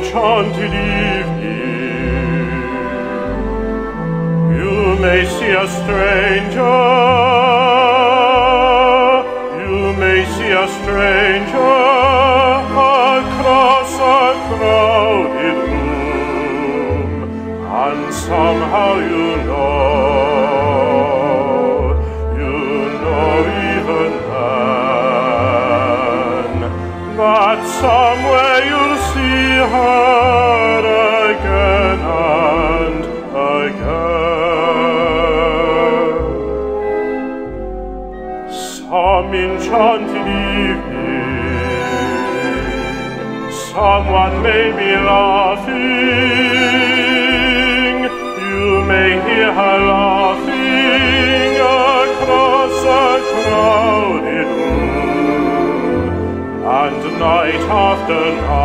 enchanted evening, you may see a stranger, you may see a stranger across a crowded room, and somehow you know even then, that somewhere you'll see her again and again. Some enchanted evening, someone may be laughing, you may hear her laughing across a crowded room, and night after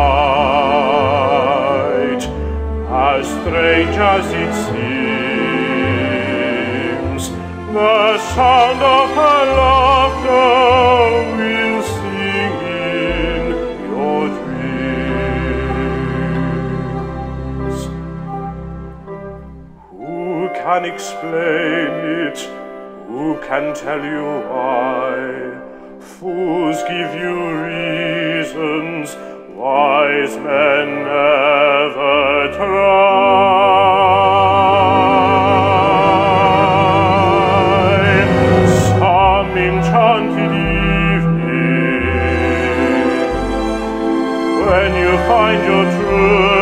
night, as strange as it seems, the sound of her laughter will sing in your dreams. Who can explain it? Who can tell you why? Fools give you reasons, wise men never try. Some enchanted evening, when you find your true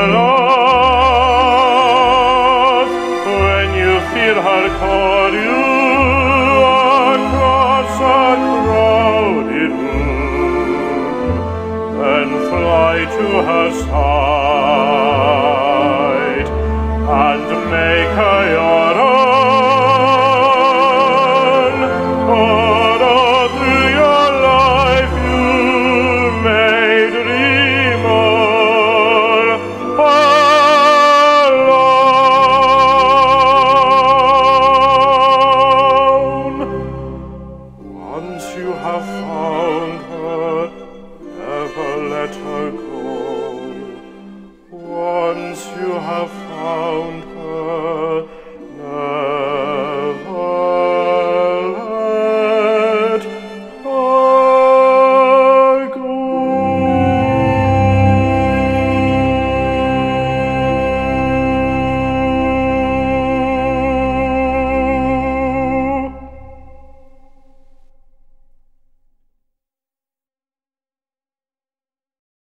love, when you feel her call you across a crowded room, then fly to her side and make her